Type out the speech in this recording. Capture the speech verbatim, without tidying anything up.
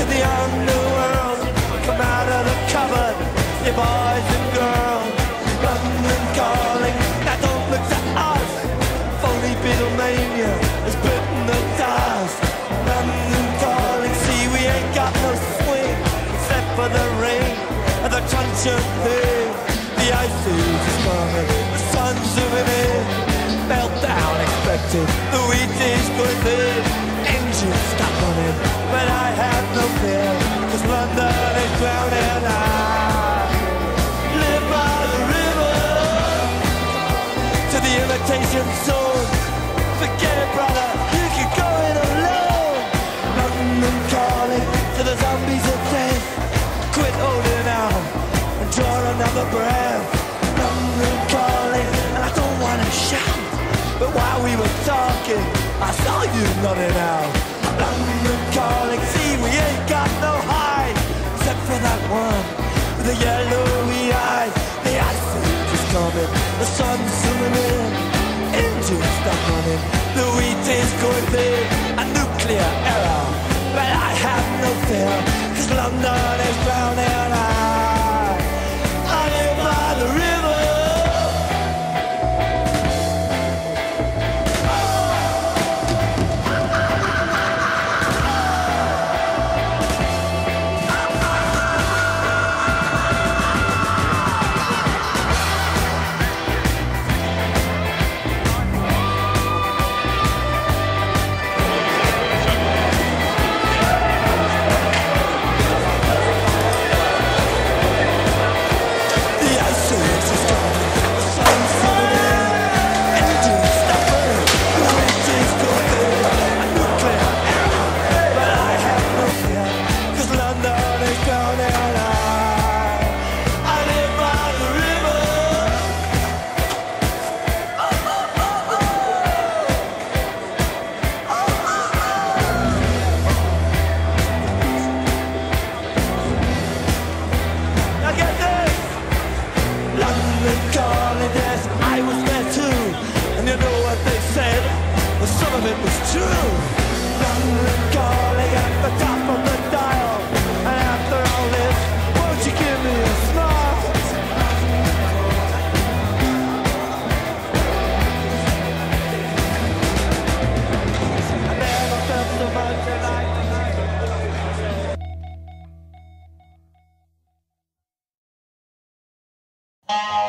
to the underworld. Come out of the cupboard, you boys and girls. London calling, now don't look to us. Phony Beatlemania has bitten the dust. London calling, see we ain't got no swing except for the rain and the crunch of thing. The ice age is coming, the sun's zooming in. Meltdown expected, the wheat is good in. Engines stop running, but I have no fear, cause London is drowning. I live by the river, to the imitation zone. Forget it, brother, you can go it alone. London calling to the zombies of death. Quit holding out and draw another breath. London calling, and I don't wanna shout, but while we were talking, I saw you nodding out. London calling, see we ain't got no hide, except for that one with the yellowy eyes. The ice age is coming, the sun's zooming in. Engines stop running, the wheat is going big. A nuclear error, but I have no fear, cause London is drowning. I, I live by the river. Some of it was true. London calling at the top of the dial, and after all this, won't you give me a smile? I never felt so much alike.